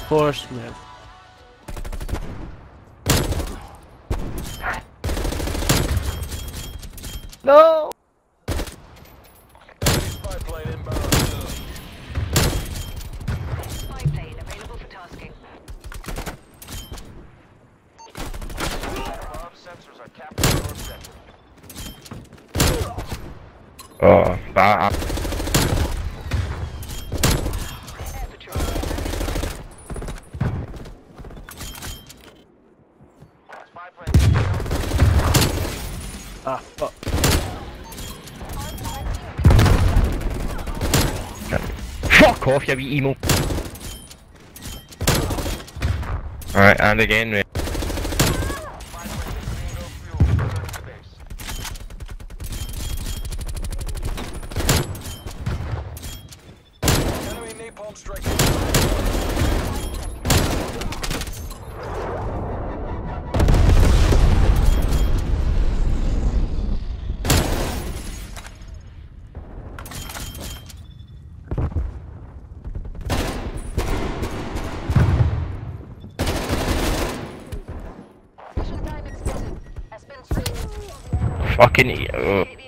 reinforcement. No! Spy plane inbound. Spy plane available for tasking. Bomb sensors are capturing your objective. Oh, that. Air patrol. Spy plane inbound. Ah, fuck. Fuck off, you wee emo. Alright, and again, mate. Spy plane is bingo fuel. Return to base. Enemy napalm strike. Mission time extended. Has been 3. Fucking.